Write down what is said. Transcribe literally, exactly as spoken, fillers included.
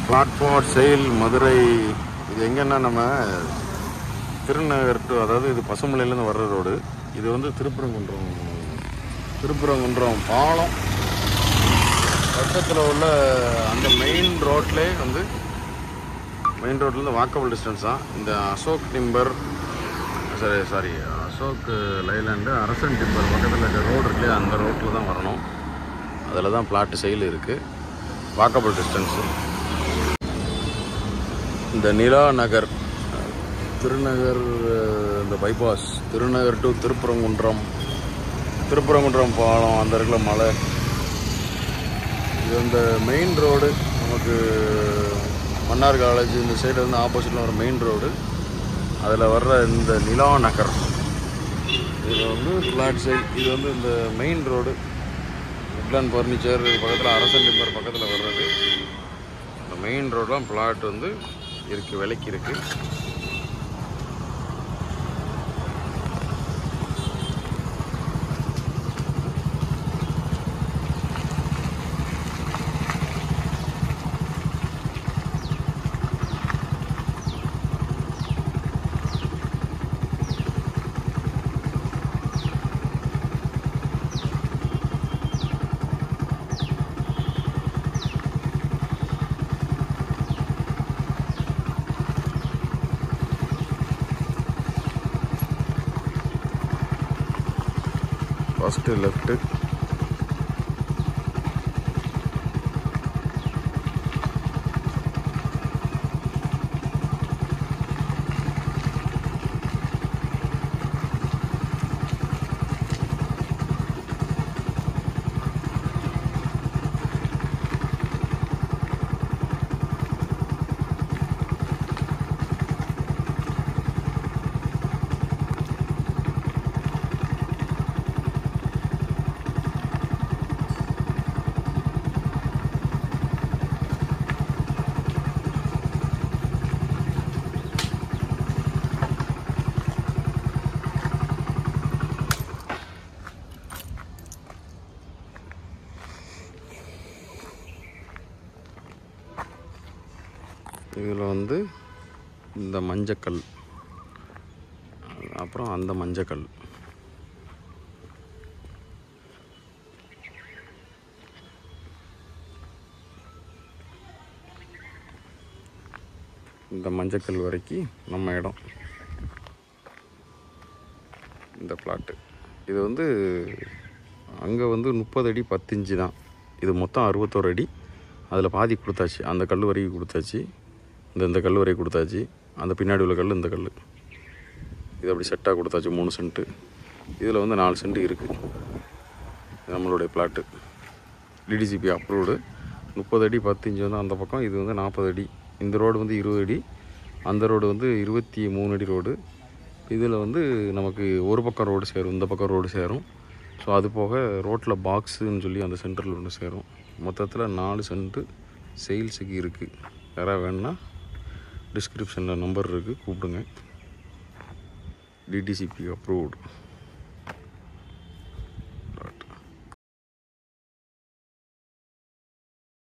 Flat for sale Madurai. இது எங்கன்னா நம்ம திருநகர் டு, அதாவது இது பசுமலையிலேருந்து வர்ற ரோடு. இது வந்து திருப்பரங்குன்றம் திருப்பரங்குன்றம் பாலம் பக்கத்தில் உள்ள அந்த மெயின் ரோட்லேயே வந்து மெயின் ரோட்லேருந்து வாக்கபிள் டிஸ்டன்ஸ் தான். இந்த அசோக் டிம்பர் சரி sorry Ashok Leyland Arasan timber பக்கத்தில் இருக்க ரோடு இருக்குல்லையே, அந்த ரோட்டில் தான் வரணும். அதில் தான் பிளாட்டு சேல் இருக்குது, வாக்கபிள் டிஸ்டன்ஸு. இந்த நிலா நகர் திருநகர், இந்த பைபாஸ் திருநகர் டு திருப்பரங்குன்றம் திருப்பரங்குன்றம் பாலம் அந்த இடத்துல மலை. இது இந்த மெயின் ரோடு நமக்கு மன்னார் காலேஜ் இந்த சைடு வந்து ஆப்போசிட்டில் வர மெயின் ரோடு. அதில் வர்ற இந்த நிலா நகர் இது வந்து ஃப்ளாட் சைட். இது வந்து இந்த மெயின் ரோடு உட்லாண்ட் ஃபர்னிச்சர் பக்கத்தில் அரசன் டிம்பர் பக்கத்தில் வர்றது. இந்த மெயின் ரோடெலாம் ஃப்ளாட் வந்து இருக்குது, விலைக்கு இருக்குது. ஃபஸ்ட்டு லெஃப்ட்டு, இதில் வந்து இந்த மஞ்சக்கல், அப்புறம் அந்த மஞ்சக்கல். இந்த மஞ்சக்கல் வரைக்கும் நம்ம இடம், இந்த பிளாட்டு. இது வந்து அங்கே வந்து முப்பது அடி பத்து இன்ச்சு தான். இது மொத்தம் அறுபத்தோரு அடி. அதில் பாதி கொடுத்தாச்சு, அந்த கல் வரைக்கும் கொடுத்தாச்சு, இந்த இந்த கல் வரைக்கும் கொடுத்தாச்சு, அந்த பின்னாடி உள்ள கல் இந்த கல். இது அப்படி செட்டாக கொடுத்தாச்சு மூணு சென்ட்டு. இதில் வந்து நாலு சென்ட்டு இருக்குது. நம்மளுடைய பிளாட்டு டிடிசிபி அப்ரூவ்டு. முப்பது அடி பத்து இன்ச்சு வந்து அந்த பக்கம், இது வந்து நாற்பது அடி. இந்த ரோடு வந்து இருபது அடி, அந்த ரோடு வந்து இருபத்தி மூணு அடி ரோடு. இதில் வந்து நமக்கு ஒரு பக்கம் ரோடு சேரும், இந்த பக்கம் ரோடு சேரும். ஸோ அது போக ரோட்டில் பாக்ஸுன்னு சொல்லி அந்த சென்டரில் ஒன்று சேரும். மொத்தத்தில் நாலு சென்ட்டு சேல்ஸுக்கு இருக்குது. யாராவது வேணுன்னா டிஸ்கிரிப்ஷனில் நம்பர் இருக்குது, கூப்பிடுங்க. DTCP approved.